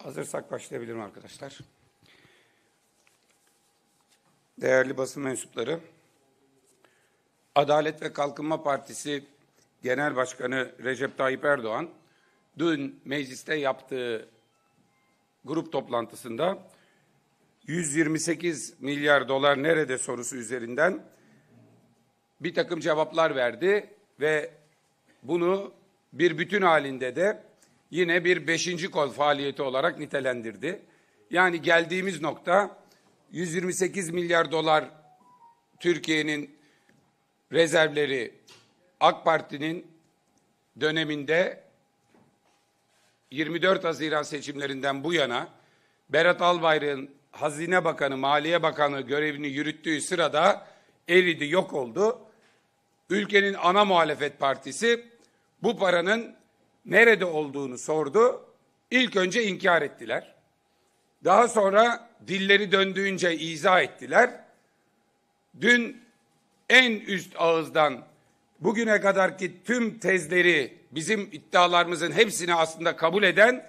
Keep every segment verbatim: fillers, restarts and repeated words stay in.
Hazırsak başlayabilirim arkadaşlar. Değerli basın mensupları, Adalet ve Kalkınma Partisi Genel Başkanı Recep Tayyip Erdoğan, dün mecliste yaptığı grup toplantısında yüz yirmi sekiz milyar dolar nerede sorusu üzerinden bir takım cevaplar verdi ve bunu bir bütün halinde de yine bir beşinci kol faaliyeti olarak nitelendirdi. Yani geldiğimiz nokta yüz yirmi sekiz milyar dolar Türkiye'nin rezervleri AK Parti'nin döneminde yirmi dört Haziran seçimlerinden bu yana Berat Albayrak'ın Hazine Bakanı, Maliye Bakanı görevini yürüttüğü sırada eridi, yok oldu. Ülkenin ana muhalefet partisi bu paranın nerede olduğunu sordu. İlk önce inkar ettiler. Daha sonra dilleri döndüğünce izah ettiler. Dün en üst ağızdan bugüne kadarki tüm tezleri, bizim iddialarımızın hepsini aslında kabul eden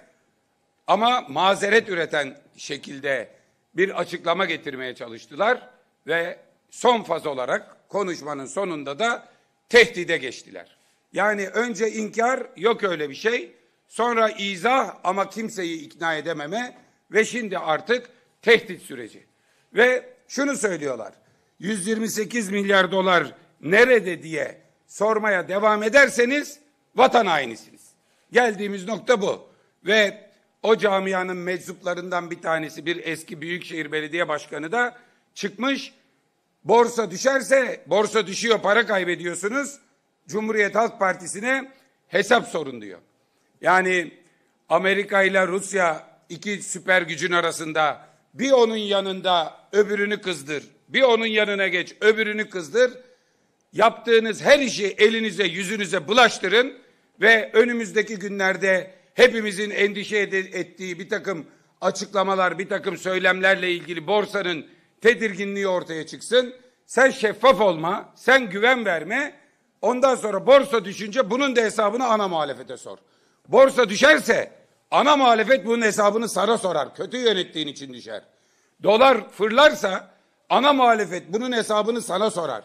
ama mazeret üreten şekilde bir açıklama getirmeye çalıştılar ve son faz olarak konuşmanın sonunda da tehdide geçtiler. Yani önce inkar, yok öyle bir şey, sonra izah ama kimseyi ikna edememe ve şimdi artık tehdit süreci. Ve şunu söylüyorlar, yüz yirmi sekiz milyar dolar nerede diye sormaya devam ederseniz vatan hainisiniz. Geldiğimiz nokta bu. Ve o camianın meczuplarından bir tanesi, bir eski Büyükşehir Belediye Başkanı da çıkmış, borsa düşerse, borsa düşüyor, para kaybediyorsunuz, Cumhuriyet Halk Partisi'ne hesap sorun diyor. Yani Amerika ile Rusya iki süper gücün arasında bir onun yanında öbürünü kızdır, bir onun yanına geç öbürünü kızdır. Yaptığınız her işi elinize yüzünüze bulaştırın ve önümüzdeki günlerde hepimizin endişe ettiği bir takım açıklamalar, bir takım söylemlerle ilgili borsanın tedirginliği ortaya çıksın. Sen şeffaf olma, sen güven verme. Ondan sonra borsa düşünce bunun da hesabını ana muhalefete sor. Borsa düşerse ana muhalefet bunun hesabını sana sorar. Kötü yönettiğin için düşer. Dolar fırlarsa ana muhalefet bunun hesabını sana sorar.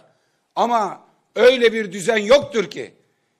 Ama öyle bir düzen yoktur ki.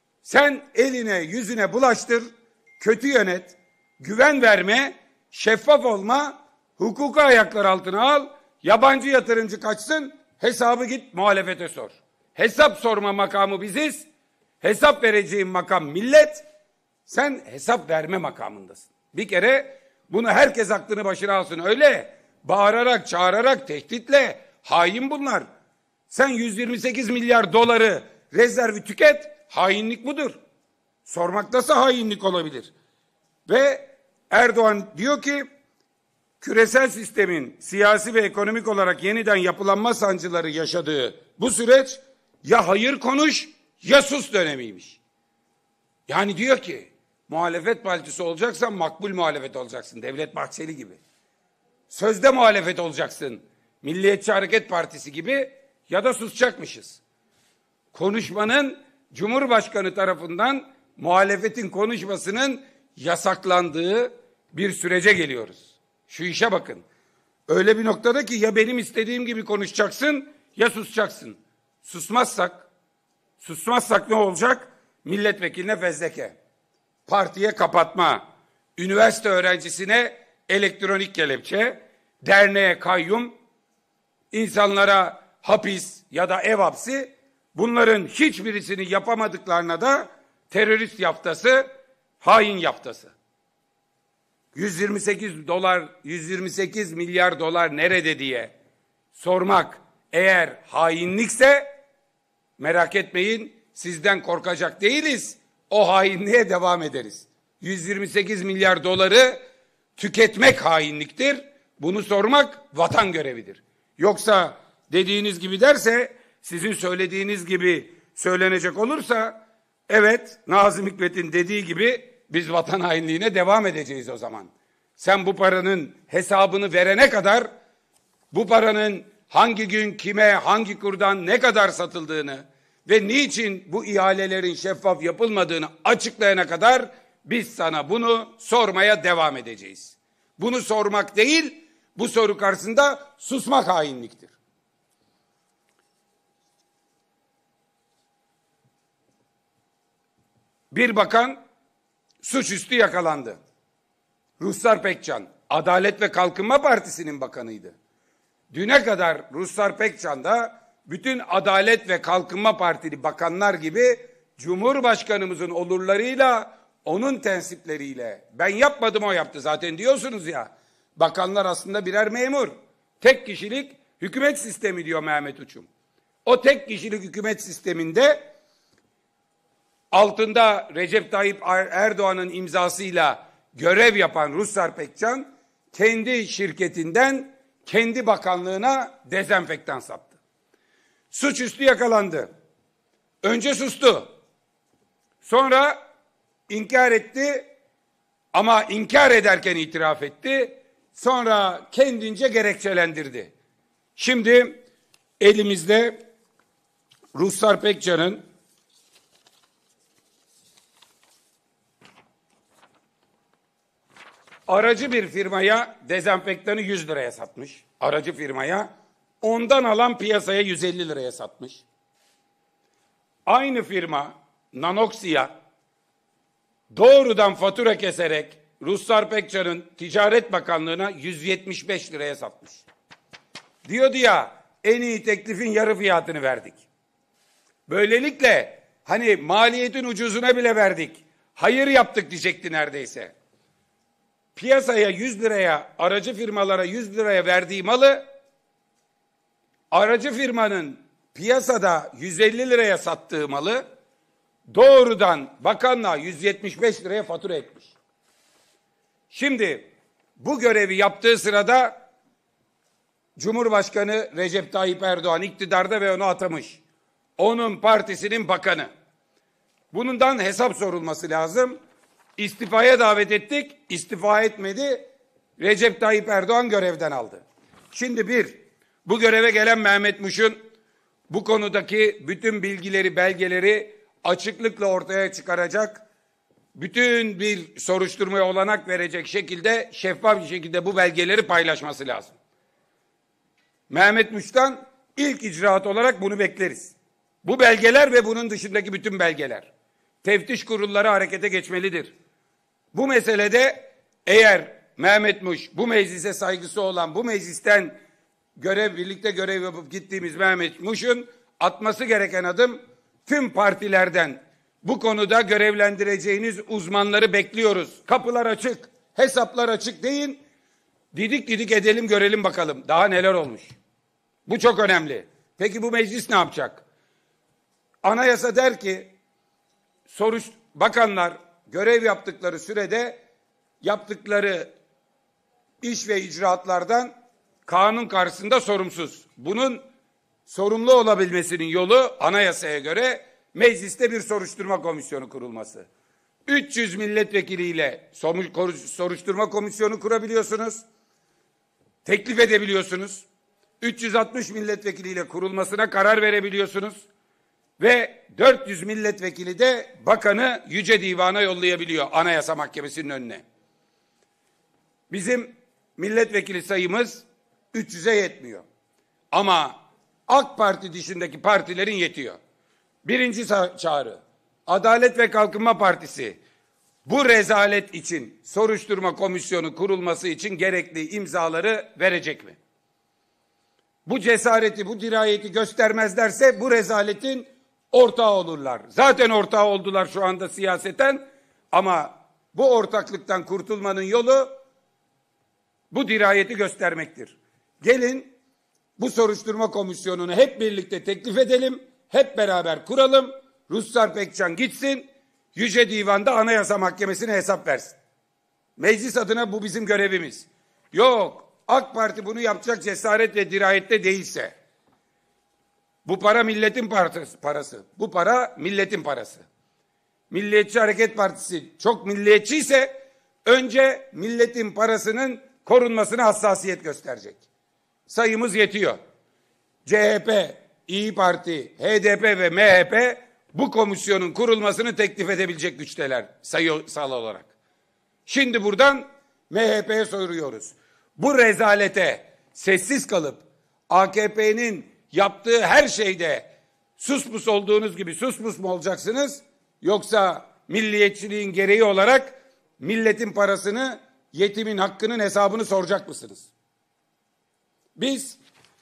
Sen eline yüzüne bulaştır, kötü yönet, güven verme, şeffaf olma, hukuku ayaklar altına al, yabancı yatırımcı kaçsın, hesabı git muhalefete sor. Hesap sorma makamı biziz, hesap vereceğin makam millet, sen hesap verme makamındasın. Bir kere bunu herkes aklını başına alsın, öyle bağırarak, çağırarak, tehditle, hain bunlar. Sen yüz yirmi sekiz milyar doları rezervi tüket, hainlik budur. Sormak nasıl hainlik olabilir? Ve Erdoğan diyor ki, küresel sistemin siyasi ve ekonomik olarak yeniden yapılanma sancıları yaşadığı bu süreç ya hayır konuş ya sus dönemiymiş. Yani diyor ki muhalefet partisi olacaksan makbul muhalefet olacaksın. Devlet Bahçeli gibi. Sözde muhalefet olacaksın. Milliyetçi Hareket Partisi gibi ya da susacakmışız. Konuşmanın Cumhurbaşkanı tarafından muhalefetin konuşmasının yasaklandığı bir sürece geliyoruz. Şu işe bakın. Öyle bir noktada ki ya benim istediğim gibi konuşacaksın ya susacaksın. Susmazsak, susmazsak ne olacak? Milletvekiline fezleke, partiye kapatma, üniversite öğrencisine elektronik kelepçe, derneğe kayyum, insanlara hapis ya da ev hapsi, bunların hiçbirisini yapamadıklarına da terörist yaftası, hain yaftası. yüz yirmi sekiz dolar, yüz yirmi sekiz milyar dolar nerede diye sormak eğer hainlikse merak etmeyin, sizden korkacak değiliz. O hainliğe devam ederiz. yüz yirmi sekiz milyar doları tüketmek hainliktir. Bunu sormak vatan görevidir. Yoksa dediğiniz gibi derse, sizin söylediğiniz gibi söylenecek olursa, evet Nazım Hikmet'in dediği gibi biz vatan hainliğine devam edeceğiz o zaman. Sen bu paranın hesabını verene kadar, bu paranın hangi gün kime, hangi kurdan ne kadar satıldığını ve niçin bu ihalelerin şeffaf yapılmadığını açıklayana kadar biz sana bunu sormaya devam edeceğiz. Bunu sormak değil, bu soru karşısında susmak hainliktir. Bir bakan suçüstü yakalandı. Ruslar Pekcan, Adalet ve Kalkınma Partisi'nin bakanıydı. Düne kadar Ruslar Pekcan da bütün Adalet ve Kalkınma Partili bakanlar gibi Cumhurbaşkanımızın olurlarıyla, onun tensipleriyle, ben yapmadım o yaptı zaten diyorsunuz ya, bakanlar aslında birer memur. Tek kişilik hükümet sistemi diyor Mehmet Uçum. O tek kişilik hükümet sisteminde altında Recep Tayyip Erdoğan'ın imzasıyla görev yapan Ruslar Pekcan kendi şirketinden kendi bakanlığına dezenfektan sattı. Suçüstü yakalandı. Önce sustu. Sonra inkar etti ama inkar ederken itiraf etti. Sonra kendince gerekçelendirdi. Şimdi elimizde Ruslar Pekcan'ın aracı bir firmaya dezenfektanı yüz liraya satmış. Aracı firmaya. Ondan alan piyasaya yüz elli liraya satmış. Aynı firma Nanoxia doğrudan fatura keserek Ruslar Pekcan'ın Ticaret Bakanlığı'na yüz yetmiş beş liraya satmış. Diyordu ya, en iyi teklifin yarı fiyatını verdik. Böylelikle hani maliyetin ucuzuna bile verdik, hayır yaptık diyecekti neredeyse. Piyasaya yüz liraya, aracı firmalara yüz liraya verdiği malı aracı firmanın piyasada yüz elli liraya sattığı malı doğrudan bakanlığa yüz yetmiş beş liraya fatura etmiş. Şimdi bu görevi yaptığı sırada Cumhurbaşkanı Recep Tayyip Erdoğan iktidarda ve onu atamış. Onun partisinin bakanı. Bundan hesap sorulması lazım. İstifaya davet ettik, istifa etmedi. Recep Tayyip Erdoğan görevden aldı. Şimdi bir, bu göreve gelen Mehmet Muş'un bu konudaki bütün bilgileri, belgeleri açıklıkla ortaya çıkaracak, bütün bir soruşturmaya olanak verecek şekilde, şeffaf bir şekilde bu belgeleri paylaşması lazım. Mehmet Muş'tan ilk icraat olarak bunu bekleriz. Bu belgeler ve bunun dışındaki bütün belgeler. Teftiş kurulları harekete geçmelidir. Bu meselede eğer Mehmet Muş, bu meclise saygısı olan, bu meclisten görev, birlikte görev yapıp gittiğimiz Mehmet Muş'un atması gereken adım, tüm partilerden bu konuda görevlendireceğiniz uzmanları bekliyoruz. Kapılar açık, hesaplar açık deyin. Didik didik edelim, görelim bakalım daha neler olmuş. Bu çok önemli. Peki bu meclis ne yapacak? Anayasa der ki, soruş, bakanlar görev yaptıkları sürede yaptıkları iş ve icraatlardan kanun karşısında sorumsuz. Bunun sorumlu olabilmesinin yolu anayasaya göre mecliste bir soruşturma komisyonu kurulması. üç yüz milletvekiliyle soruşturma komisyonu kurabiliyorsunuz. Teklif edebiliyorsunuz. üç yüz altmış milletvekiliyle kurulmasına karar verebiliyorsunuz. Ve dört yüz milletvekili de bakanı Yüce Divan'a yollayabiliyor Anayasa Mahkemesi'nin önüne. Bizim milletvekili sayımız üç yüze yetmiyor. Ama AK Parti dışındaki partilerin yetiyor. Birinci çağrı, Adalet ve Kalkınma Partisi bu rezalet için soruşturma komisyonu kurulması için gerekli imzaları verecek mi? Bu cesareti, bu dirayeti göstermezlerse bu rezaletin ortağı olurlar. Zaten ortağı oldular şu anda siyaseten, ama bu ortaklıktan kurtulmanın yolu bu dirayeti göstermektir. Gelin bu soruşturma komisyonunu hep birlikte teklif edelim, hep beraber kuralım. Ruslar Pekcan gitsin, Yüce Divan'da Anayasa Mahkemesi'ne hesap versin. Meclis adına bu bizim görevimiz. Yok, AK Parti bunu yapacak cesaret ve dirayette değilse, bu para milletin parası, bu para milletin parası. Milliyetçi Hareket Partisi çok milliyetçiyse önce milletin parasının korunmasına hassasiyet gösterecek. Sayımız yetiyor. C H P, İYİ Parti, H D P ve M H P bu komisyonun kurulmasını teklif edebilecek güçteler sayısal olarak. Şimdi buradan M H P'ye soruyoruz. Bu rezalete sessiz kalıp A K P'nin yaptığı her şeyde sus pus olduğunuz gibi sus pus mu olacaksınız? Yoksa milliyetçiliğin gereği olarak milletin parasını, yetimin hakkının hesabını soracak mısınız? Biz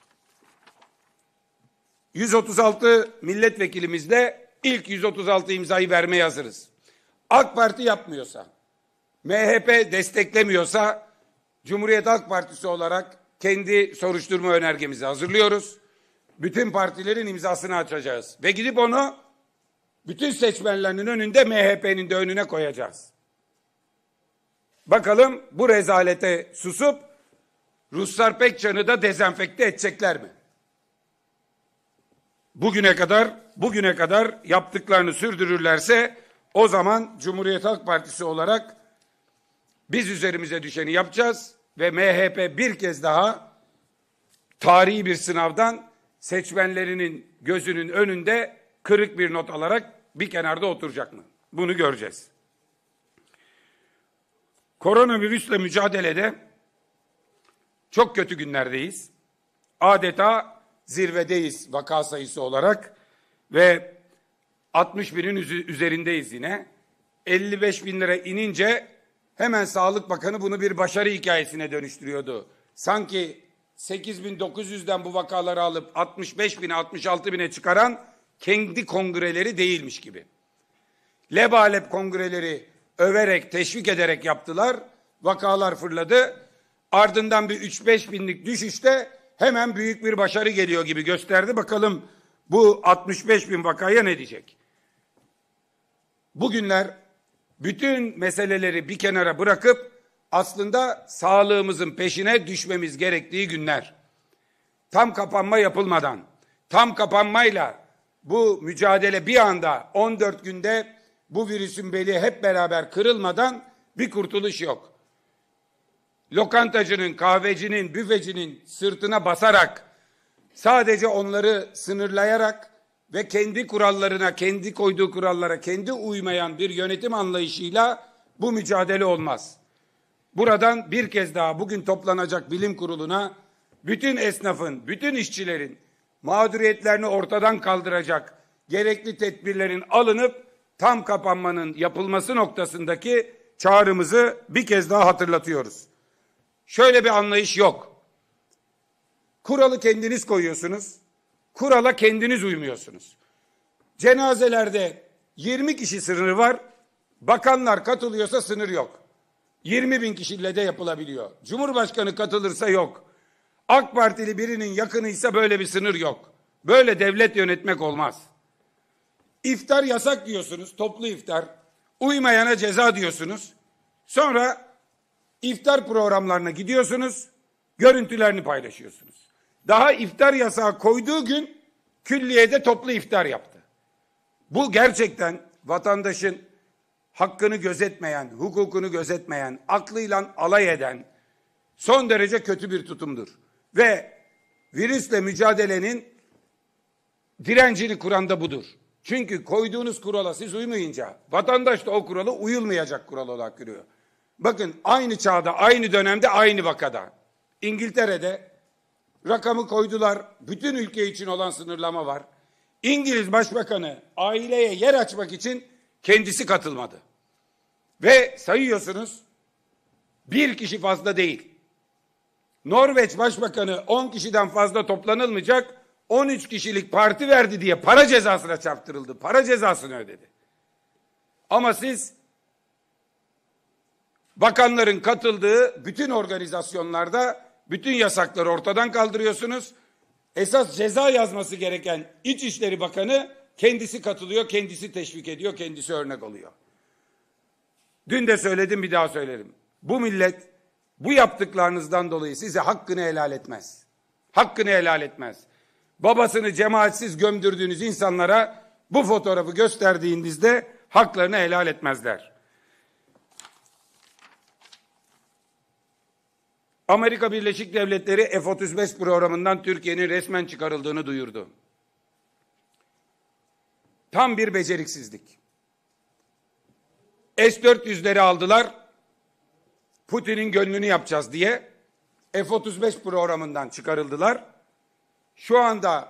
yüz otuz altı milletvekilimizle ilk yüz otuz altı imzayı vermeye hazırız. AK Parti yapmıyorsa, M H P desteklemiyorsa Cumhuriyet Halk Partisi olarak kendi soruşturma önergemizi hazırlıyoruz. Bütün partilerin imzasını açacağız ve gidip onu bütün seçmenlerinin önünde M H P'nin de önüne koyacağız. Bakalım bu rezalete susup Ruslar Pekcan'ı da dezenfekte edecekler mi? Bugüne kadar bugüne kadar yaptıklarını sürdürürlerse o zaman Cumhuriyet Halk Partisi olarak biz üzerimize düşeni yapacağız ve M H P bir kez daha tarihi bir sınavdan seçmenlerinin gözünün önünde kırık bir not alarak bir kenarda oturacak mı? Bunu göreceğiz. Koronavirüsle mücadelede çok kötü günlerdeyiz. Adeta zirvedeyiz vaka sayısı olarak ve altmış binin üzerindeyiz yine. elli beş bin lira inince hemen Sağlık Bakanı bunu bir başarı hikayesine dönüştürüyordu. Sanki sekiz bin dokuz yüzden bu vakaları alıp altmış beş bine altmış altı bine çıkaran kendi kongreleri değilmiş gibi. Lebalep kongreleri överek, teşvik ederek yaptılar. Vakalar fırladı. Ardından bir üç beş binlik düşüşte hemen büyük bir başarı geliyor gibi gösterdi. Bakalım bu altmış beş bin vakaya ne diyecek? Bugünler bütün meseleleri bir kenara bırakıp aslında sağlığımızın peşine düşmemiz gerektiği günler. Tam kapanma yapılmadan, tam kapanmayla bu mücadele bir anda on dört günde bu virüsün beli hep beraber kırılmadan bir kurtuluş yok. Lokantacının, kahvecinin, büfecinin sırtına basarak, sadece onları sınırlayarak ve kendi kurallarına, kendi koyduğu kurallara kendi uymayan bir yönetim anlayışıyla bu mücadele olmaz. Buradan bir kez daha bugün toplanacak bilim kuruluna bütün esnafın, bütün işçilerin mağduriyetlerini ortadan kaldıracak gerekli tedbirlerin alınıp tam kapanmanın yapılması noktasındaki çağrımızı bir kez daha hatırlatıyoruz. Şöyle bir anlayış yok. Kuralı kendiniz koyuyorsunuz. Kurala kendiniz uymuyorsunuz. Cenazelerde yirmi kişi sınırı var. Bakanlar katılıyorsa sınır yok. yirmi bin kişiyle de yapılabiliyor. Cumhurbaşkanı katılırsa yok. AK Partili birinin yakınıysa böyle bir sınır yok. Böyle devlet yönetmek olmaz. İftar yasak diyorsunuz, toplu iftar. Uymayana ceza diyorsunuz. Sonra iftar programlarına gidiyorsunuz, görüntülerini paylaşıyorsunuz. Daha iftar yasağı koyduğu gün külliyede toplu iftar yaptı. Bu gerçekten vatandaşın hakkını gözetmeyen, hukukunu gözetmeyen, aklıyla alay eden son derece kötü bir tutumdur. Ve virüsle mücadelenin direncini kuran da budur. Çünkü koyduğunuz kurala siz uymayınca vatandaş da o kurala uyulmayacak kural olarak görüyor. Bakın aynı çağda, aynı dönemde, aynı vakada İngiltere'de rakamı koydular. Bütün ülke için olan sınırlama var. İngiliz Başbakanı aileye yer açmak için kendisi katılmadı. Ve sayıyorsunuz bir kişi fazla değil. Norveç Başbakanı on kişiden fazla toplanılmayacak, on üç kişilik parti verdi diye para cezasına çarptırıldı. Para cezasını ödedi. Ama siz bakanların katıldığı bütün organizasyonlarda bütün yasakları ortadan kaldırıyorsunuz. Esas ceza yazması gereken İçişleri Bakanı kendisi katılıyor, kendisi teşvik ediyor, kendisi örnek oluyor. Dün de söyledim, bir daha söylerim. Bu millet bu yaptıklarınızdan dolayı size hakkını helal etmez. Hakkını helal etmez. Babasını cemaatsiz gömdürdüğünüz insanlara bu fotoğrafı gösterdiğinizde haklarını helal etmezler. Amerika Birleşik Devletleri F otuz beş programından Türkiye'nin resmen çıkarıldığını duyurdu. Tam bir beceriksizlik. S dört yüzleri aldılar, Putin'in gönlünü yapacağız diye F otuz beş programından çıkarıldılar. Şu anda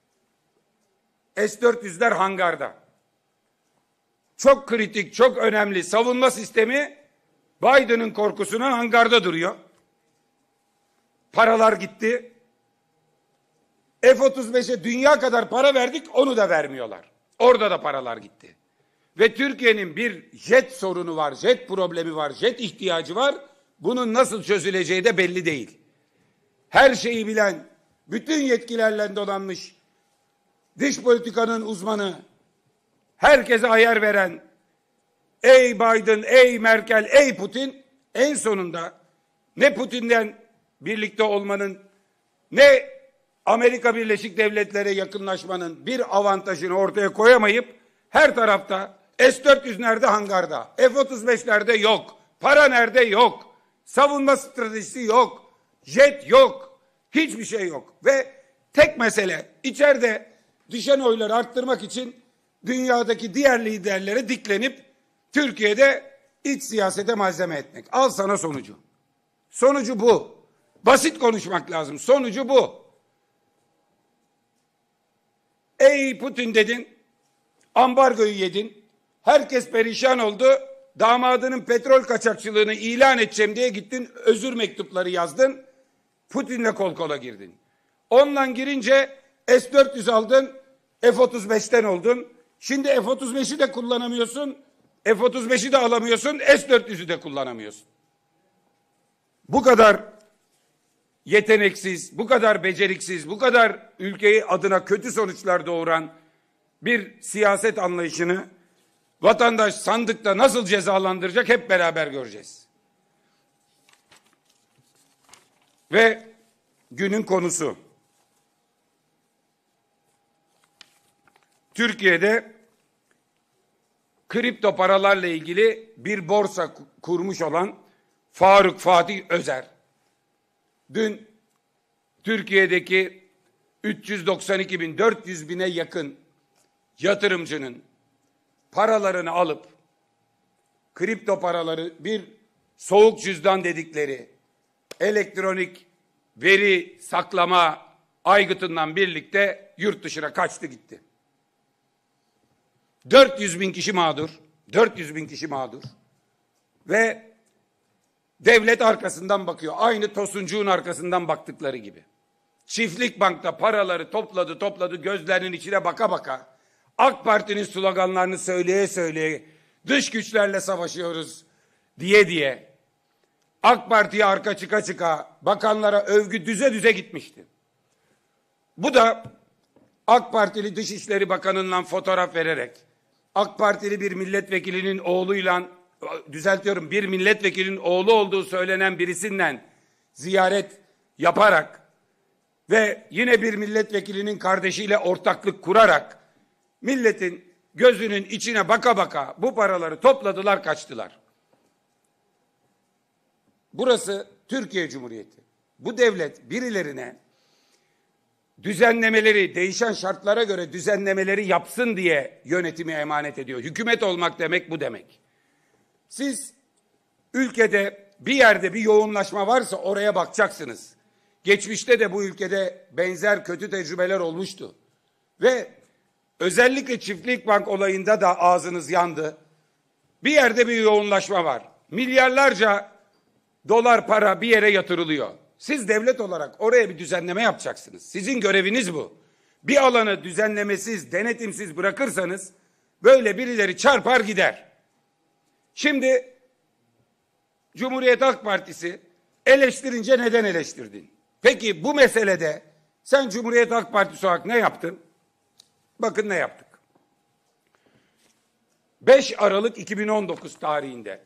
S dört yüzler hangarda. Çok kritik, çok önemli savunma sistemi Biden'ın korkusuna hangarda duruyor. Paralar gitti. F otuz beşe dünya kadar para verdik, onu da vermiyorlar. Orada da paralar gitti. Ve Türkiye'nin bir jet sorunu var, jet problemi var, jet ihtiyacı var. Bunun nasıl çözüleceği de belli değil. Her şeyi bilen, bütün yetkilerle donanmış, dış politikanın uzmanı, herkese ayar veren, ey Biden, ey Merkel, ey Putin, en sonunda ne Putin'den birlikte olmanın, ne Amerika Birleşik Devletleri'ne yakınlaşmanın bir avantajını ortaya koyamayıp her tarafta S dört yüz nerede hangarda, F otuz beşlerde yok, para nerede yok, savunma stratejisi yok, jet yok, hiçbir şey yok. Ve tek mesele içeride düşen oyları arttırmak için dünyadaki diğer liderlere diklenip Türkiye'de iç siyasete malzeme etmek. Al sana sonucu. Sonucu bu. Basit konuşmak lazım. Sonucu bu. Ey Putin dedin, ambargoyu yedin, herkes perişan oldu, damadının petrol kaçakçılığını ilan edeceğim diye gittin, özür mektupları yazdın, Putin'le kol kola girdin. Onunla girince S dört yüz aldın, F otuz beşten oldun, şimdi F otuz beşi de kullanamıyorsun, F otuz beşi de alamıyorsun, S dört yüzü de kullanamıyorsun. Bu kadar yeteneksiz, bu kadar beceriksiz, bu kadar ülkeyi adına kötü sonuçlar doğuran bir siyaset anlayışını vatandaş sandıkta nasıl cezalandıracak hep beraber göreceğiz. Ve günün konusu. Türkiye'de kripto paralarla ilgili bir borsa kurmuş olan Faruk Fatih Özer, dün Türkiye'deki üç yüz doksan iki bin dört yüz bine yakın yatırımcının paralarını alıp kripto paraları bir soğuk cüzdan dedikleri elektronik veri saklama aygıtından birlikte yurt dışına kaçtı gitti. dört yüz bin kişi mağdur, dört yüz bin kişi mağdur ve devlet arkasından bakıyor. Aynı Tosuncuğun arkasından baktıkları gibi. Çiftlik Bank'ta paraları topladı topladı gözlerinin içine baka baka AK Parti'nin sloganlarını söyleye söyleye dış güçlerle savaşıyoruz diye diye AK Parti'ye arka çıka çıka bakanlara övgü düze düze gitmişti. Bu da AK Partili Dışişleri Bakanı'ndan fotoğraf vererek AK Partili bir milletvekilinin oğluyla düzeltiyorum bir milletvekilinin oğlu olduğu söylenen birisinden ziyaret yaparak ve yine bir milletvekilinin kardeşiyle ortaklık kurarak milletin gözünün içine baka baka bu paraları topladılar kaçtılar. Burası Türkiye Cumhuriyeti. Bu devlet birilerine düzenlemeleri, değişen şartlara göre düzenlemeleri yapsın diye yönetimi emanet ediyor. Hükümet olmak demek bu demek. Siz ülkede bir yerde bir yoğunlaşma varsa oraya bakacaksınız. Geçmişte de bu ülkede benzer kötü tecrübeler olmuştu. Ve özellikle Çiftlik Bank olayında da ağzınız yandı. Bir yerde bir yoğunlaşma var. Milyarlarca dolar para bir yere yatırılıyor. Siz devlet olarak oraya bir düzenleme yapacaksınız. Sizin göreviniz bu. Bir alanı düzenlemesiz, denetimsiz bırakırsanız böyle birileri çarpar gider. Şimdi Cumhuriyet Halk Partisi eleştirince neden eleştirdin? Peki bu meselede sen Cumhuriyet Halk Partisi olarak ne yaptın? Bakın ne yaptık. beş Aralık iki bin on dokuz tarihinde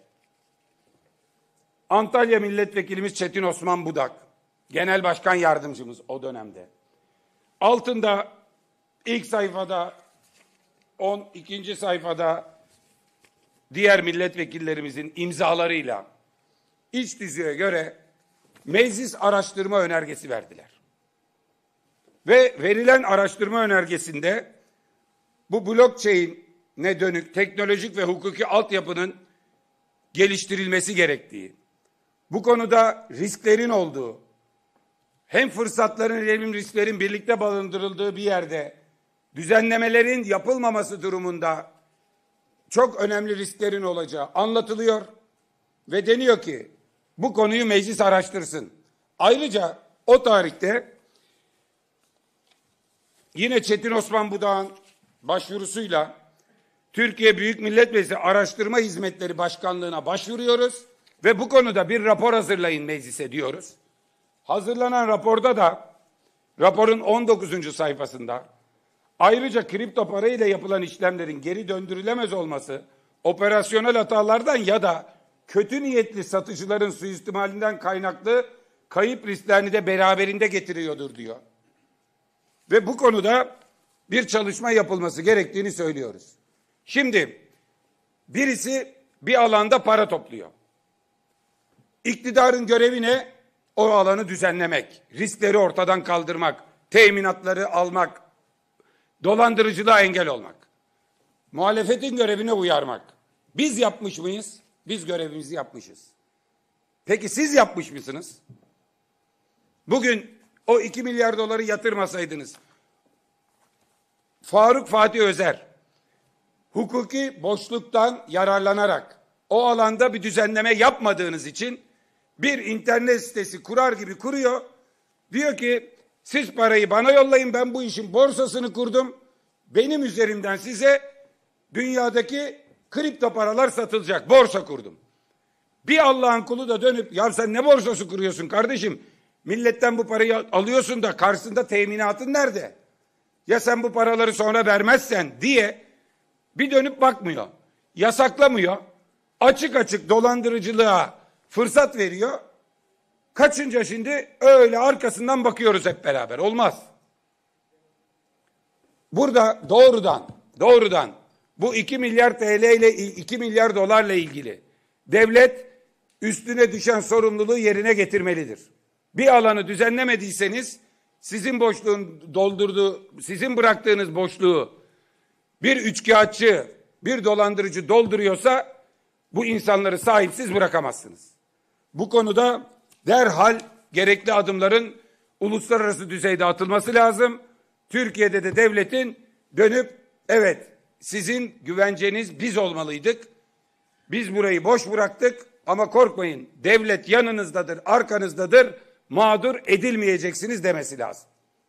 Antalya Milletvekilimiz Çetin Osman Budak, Genel Başkan Yardımcımız o dönemde. Altında ilk sayfada, on ikinci sayfada diğer milletvekillerimizin imzalarıyla iç tüzüğe göre meclis araştırma önergesi verdiler. Ve verilen araştırma önergesinde bu blockchain'e dönük teknolojik ve hukuki altyapının geliştirilmesi gerektiği, bu konuda risklerin olduğu, hem fırsatların hem risklerin birlikte barındırıldığı bir yerde düzenlemelerin yapılmaması durumunda çok önemli risklerin olacağı anlatılıyor ve deniyor ki bu konuyu meclis araştırsın. Ayrıca o tarihte yine Çetin Osman Budak'ın başvurusuyla Türkiye Büyük Millet Meclisi Araştırma Hizmetleri Başkanlığı'na başvuruyoruz ve bu konuda bir rapor hazırlayın meclise diyoruz. Hazırlanan raporda da raporun on dokuzuncu sayfasında ayrıca kripto para ile yapılan işlemlerin geri döndürülemez olması operasyonel hatalardan ya da kötü niyetli satıcıların suistimalinden kaynaklı kayıp risklerini de beraberinde getiriyordur diyor. Ve bu konuda bir çalışma yapılması gerektiğini söylüyoruz. Şimdi birisi bir alanda para topluyor. İktidarın görevi ne? O alanı düzenlemek, riskleri ortadan kaldırmak, teminatları almak, dolandırıcılığa engel olmak. Muhalefetin görevine uyarmak. Biz yapmış mıyız? Biz görevimizi yapmışız. Peki siz yapmış mısınız? Bugün o iki milyar doları yatırmasaydınız, Faruk Fatih Özer, hukuki boşluktan yararlanarak o alanda bir düzenleme yapmadığınız için bir internet sitesi kurar gibi kuruyor. Diyor ki siz parayı bana yollayın, ben bu işin borsasını kurdum. Benim üzerimden size dünyadaki kripto paralar satılacak. Borsa kurdum. Bir Allah'ın kulu da dönüp ya sen ne borsası kuruyorsun kardeşim? Milletten bu parayı alıyorsun da karşısında teminatın nerede? Ya sen bu paraları sonra vermezsen diye bir dönüp bakmıyor. Yasaklamıyor. Açık açık dolandırıcılığa fırsat veriyor. Kaçınca şimdi öyle arkasından bakıyoruz hep beraber. Olmaz. Burada doğrudan doğrudan bu iki milyar T L ile iki milyar dolarla ilgili devlet üstüne düşen sorumluluğu yerine getirmelidir. Bir alanı düzenlemediyseniz sizin boşluğun doldurduğu, sizin bıraktığınız boşluğu bir üçkağıtçı, bir dolandırıcı dolduruyorsa bu insanları sahipsiz bırakamazsınız. Bu konuda derhal gerekli adımların uluslararası düzeyde atılması lazım. Türkiye'de de devletin dönüp evet sizin güvenceniz biz olmalıydık. Biz burayı boş bıraktık ama korkmayın devlet yanınızdadır, arkanızdadır, mağdur edilmeyeceksiniz demesi lazım.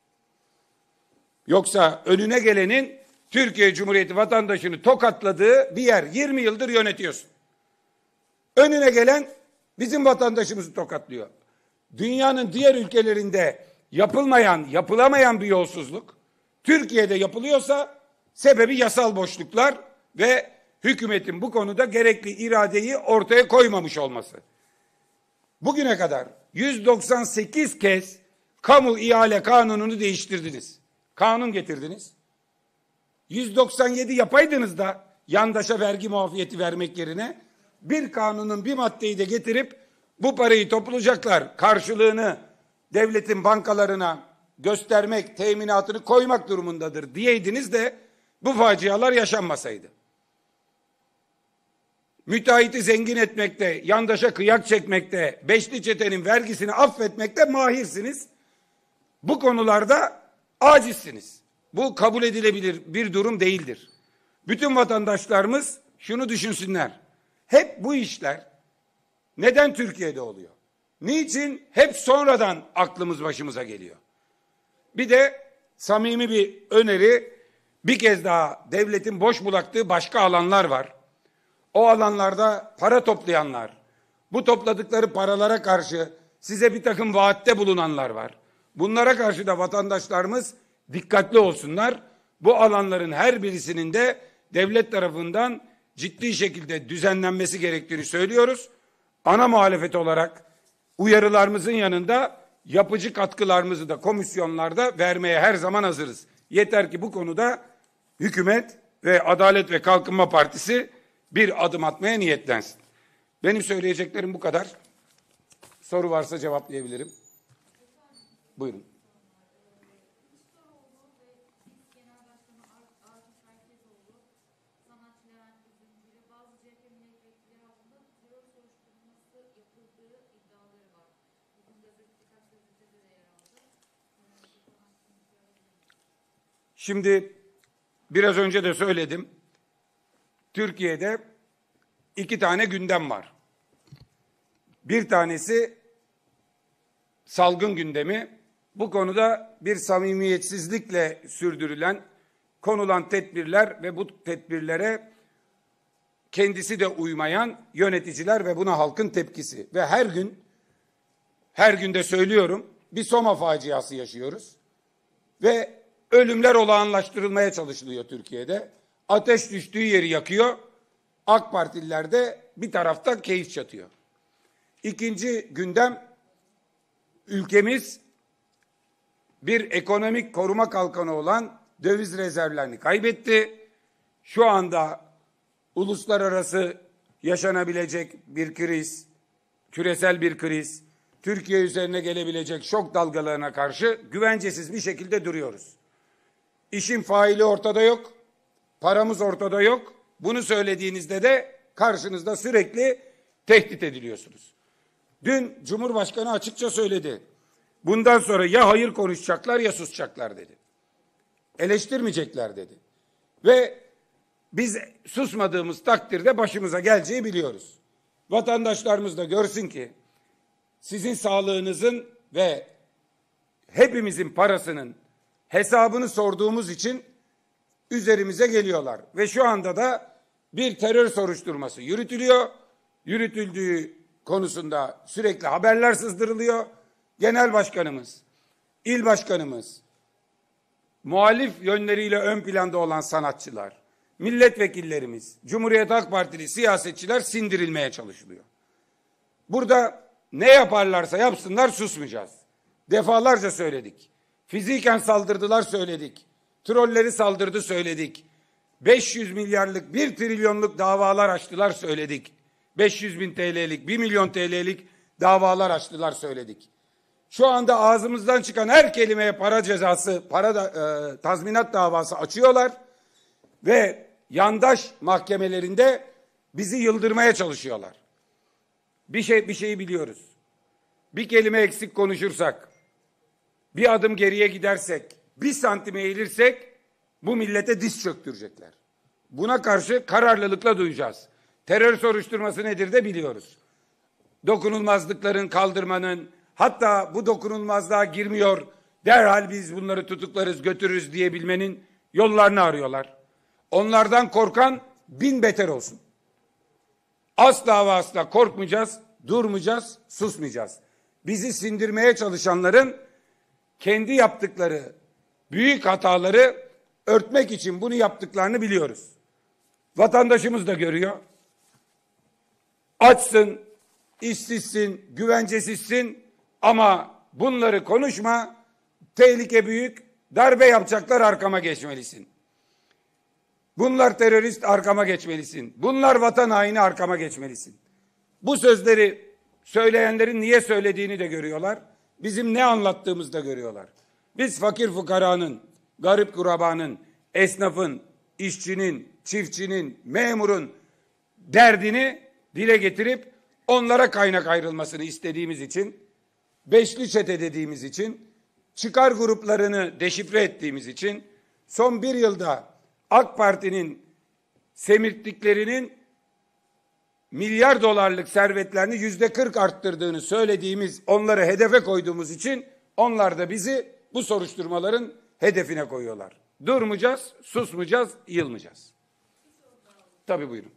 Yoksa önüne gelenin Türkiye Cumhuriyeti vatandaşını tokatladığı bir yer yirmi yıldır yönetiyorsun. Önüne gelen bizim vatandaşımızı tokatlıyor. Dünyanın diğer ülkelerinde yapılmayan, yapılamayan bir yolsuzluk Türkiye'de yapılıyorsa sebebi yasal boşluklar ve hükümetin bu konuda gerekli iradeyi ortaya koymamış olması. Bugüne kadar yüz doksan sekiz kez kamu ihale kanununu değiştirdiniz. Kanun getirdiniz. yüz doksan yedi yapaydınız da yandaşa vergi muafiyeti vermek yerine bir kanunun bir maddeyi de getirip bu parayı toplayacaklar, karşılığını devletin bankalarına göstermek, teminatını koymak durumundadır diyeydiniz de bu facialar yaşanmasaydı. Müteahhiti zengin etmekte, yandaşa kıyak çekmekte, beşli çetenin vergisini affetmekte mahirsiniz. Bu konularda acizsiniz. Bu kabul edilebilir bir durum değildir. Bütün vatandaşlarımız şunu düşünsünler. Hep bu işler neden Türkiye'de oluyor? Niçin hep sonradan aklımız başımıza geliyor? Bir de samimi bir öneri, bir kez daha devletin boş bıraktığı başka alanlar var. O alanlarda para toplayanlar, bu topladıkları paralara karşı size bir takım vaatte bulunanlar var. Bunlara karşı da vatandaşlarımız dikkatli olsunlar. Bu alanların her birisinin de devlet tarafından ciddi şekilde düzenlenmesi gerektiğini söylüyoruz. Ana muhalefet olarak uyarılarımızın yanında yapıcı katkılarımızı da komisyonlarda vermeye her zaman hazırız. Yeter ki bu konuda hükümet ve Adalet ve Kalkınma Partisi bir adım atmaya niyetlensin. Benim söyleyeceklerim bu kadar. Soru varsa cevaplayabilirim. Buyurun. Şimdi biraz önce de söyledim. Türkiye'de iki tane gündem var. Bir tanesi salgın gündemi. Bu konuda bir samimiyetsizlikle sürdürülen, konulan tedbirler ve bu tedbirlere kendisi de uymayan yöneticiler ve buna halkın tepkisi. Ve her gün, her günde söylüyorum, bir Soma faciası yaşıyoruz. Ve ölümler olağanlaştırılmaya çalışılıyor Türkiye'de. Ateş düştüğü yeri yakıyor. AK Partililer de bir tarafta keyif çatıyor. İkinci gündem, ülkemiz bir ekonomik koruma kalkanı olan döviz rezervlerini kaybetti. Şu anda uluslararası yaşanabilecek bir kriz, küresel bir kriz, Türkiye üzerine gelebilecek şok dalgalarına karşı güvencesiz bir şekilde duruyoruz. İşin faili ortada yok, paramız ortada yok. Bunu söylediğinizde de karşınızda sürekli tehdit ediliyorsunuz. Dün Cumhurbaşkanı açıkça söyledi. Bundan sonra ya hayır konuşacaklar ya susacaklar dedi. Eleştirmeyecekler dedi. Ve biz susmadığımız takdirde başımıza geleceği biliyoruz. Vatandaşlarımız da görsün ki sizin sağlığınızın ve hepimizin parasının hesabını sorduğumuz için üzerimize geliyorlar. Ve şu anda da bir terör soruşturması yürütülüyor. Yürütüldüğü konusunda sürekli haberler sızdırılıyor. Genel başkanımız, il başkanımız, muhalif yönleriyle ön planda olan sanatçılar, milletvekillerimiz, Cumhuriyet Halk Partili siyasetçiler sindirilmeye çalışılıyor. Burada ne yaparlarsa yapsınlar susmayacağız. Defalarca söyledik. Fiziken saldırdılar söyledik. Trolleri saldırdı söyledik. beş yüz milyarlık, bir trilyonluk davalar açtılar söyledik. beş yüz bin T L'lik, bir milyon T L'lik davalar açtılar söyledik. Şu anda ağzımızdan çıkan her kelimeye para cezası, para da, e, tazminat davası açıyorlar ve yandaş mahkemelerinde bizi yıldırmaya çalışıyorlar. Bir şey bir şeyi biliyoruz. Bir kelime eksik konuşursak, bir adım geriye gidersek, bir santim eğilirsek bu millete diz çöktürecekler. Buna karşı kararlılıkla duyacağız. Terör soruşturması nedir de biliyoruz. Dokunulmazlıkların kaldırmanın, hatta bu dokunulmazlığa girmiyor, derhal biz bunları tutuklarız, götürürüz diyebilmenin yollarını arıyorlar. Onlardan korkan bin beter olsun. Asla ve asla korkmayacağız, durmayacağız, susmayacağız. Bizi sindirmeye çalışanların kendi yaptıkları büyük hataları örtmek için bunu yaptıklarını biliyoruz. Vatandaşımız da görüyor. Açsın, işsizsin, güvencesizsin ama bunları konuşma, tehlike büyük, darbe yapacaklar arkama geçmelisin. Bunlar terörist arkama geçmelisin. Bunlar vatan haini arkama geçmelisin. Bu sözleri söyleyenlerin niye söylediğini de görüyorlar. Bizim ne anlattığımızı da görüyorlar. Biz fakir fukaranın, garip kurabanın, esnafın, işçinin, çiftçinin, memurun derdini dile getirip onlara kaynak ayrılmasını istediğimiz için, beşli çete dediğimiz için, çıkar gruplarını deşifre ettiğimiz için, son bir yılda AK Parti'nin semirttiklerinin milyar dolarlık servetlerini yüzde kırk arttırdığını söylediğimiz, onları hedefe koyduğumuz için onlar da bizi bu soruşturmaların hedefine koyuyorlar. Durmayacağız, susmayacağız, yılmayacağız. Tabii buyurun.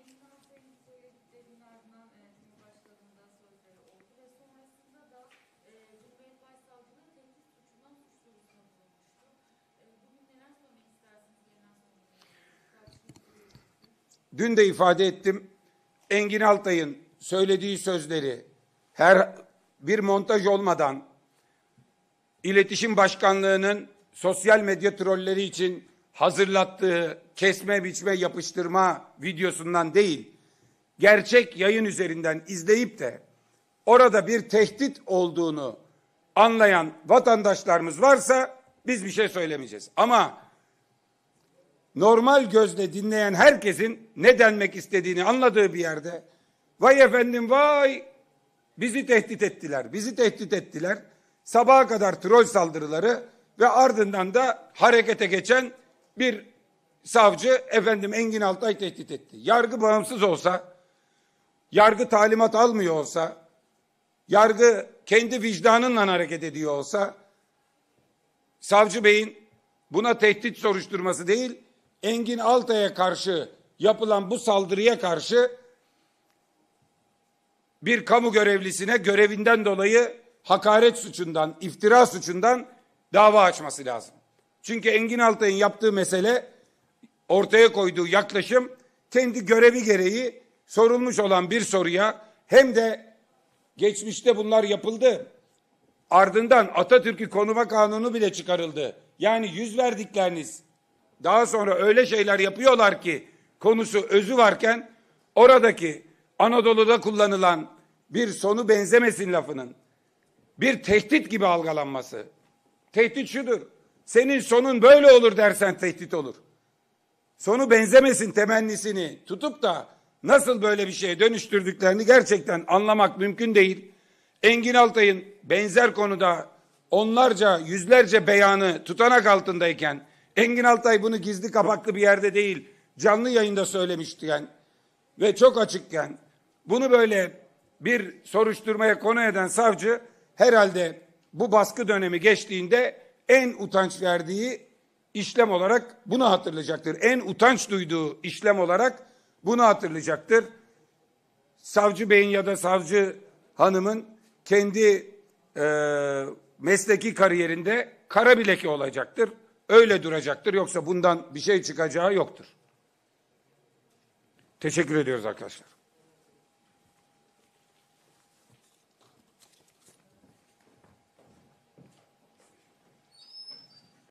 Dün de ifade ettim. Engin Altay'ın söylediği sözleri her bir montaj olmadan İletişim Başkanlığı'nın sosyal medya trolleri için hazırlattığı kesme biçme yapıştırma videosundan değil, gerçek yayın üzerinden izleyip de orada bir tehdit olduğunu anlayan vatandaşlarımız varsa biz bir şey söylemeyeceğiz. Ama normal gözle dinleyen herkesin ne denmek istediğini anladığı bir yerde vay efendim vay bizi tehdit ettiler, bizi tehdit ettiler. Sabaha kadar troll saldırıları ve ardından da harekete geçen bir savcı efendim Engin Altay tehdit etti. Yargı bağımsız olsa, yargı talimat almıyor olsa, yargı kendi vicdanınla hareket ediyor olsa, savcı beyin buna tehdit soruşturması değil, Engin Altay'a karşı yapılan bu saldırıya karşı bir kamu görevlisine görevinden dolayı hakaret suçundan, iftira suçundan dava açması lazım. Çünkü Engin Altay'ın yaptığı mesele, ortaya koyduğu yaklaşım kendi görevi gereği sorulmuş olan bir soruya, hem de geçmişte bunlar yapıldı. Ardından Atatürk'ü konuma kanunu bile çıkarıldı. Yani yüz verdikleriniz daha sonra öyle şeyler yapıyorlar ki konusu özü varken oradaki Anadolu'da kullanılan bir sonu benzemesin lafının bir tehdit gibi algılanması. Tehdit şudur: senin sonun böyle olur dersen tehdit olur. Sonu benzemesin temennisini tutup da nasıl böyle bir şeye dönüştürdüklerini gerçekten anlamak mümkün değil. Engin Altay'ın benzer konuda onlarca, yüzlerce beyanı tutanak altındayken, Engin Altay bunu gizli kapaklı bir yerde değil, canlı yayında söylemiştiken ve çok açıkken, bunu böyle bir soruşturmaya konu eden savcı herhalde bu baskı dönemi geçtiğinde en utanç verdiği işlem olarak bunu hatırlayacaktır. En utanç duyduğu işlem olarak bunu hatırlayacaktır. Savcı beyin ya da savcı hanımın kendi e, mesleki kariyerinde kara bir leke olacaktır. Öyle duracaktır. Yoksa bundan bir şey çıkacağı yoktur. Teşekkür ediyoruz arkadaşlar.